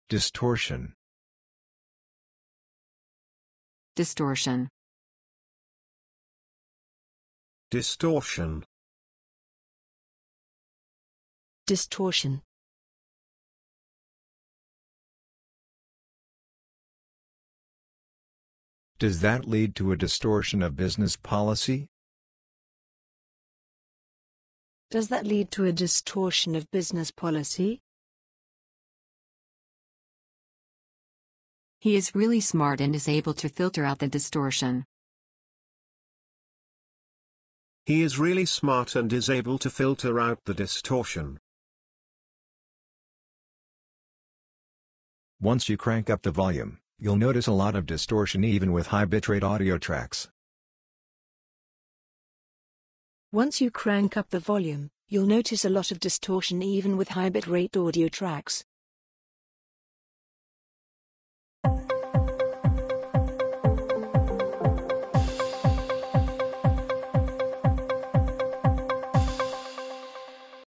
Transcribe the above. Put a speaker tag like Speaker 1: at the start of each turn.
Speaker 1: Distortion.
Speaker 2: Distortion.
Speaker 3: Distortion.
Speaker 4: Distortion.
Speaker 1: Does that lead to a distortion of business policy?
Speaker 4: Does that lead to a distortion of business policy?
Speaker 2: He is really smart and is able to filter out the distortion.
Speaker 3: He is really smart and is able to filter out the distortion.
Speaker 1: Once you crank up the volume, you'll notice a lot of distortion even with high bitrate audio tracks.
Speaker 4: Once you crank up the volume, you'll notice a lot of distortion even with high bitrate audio tracks.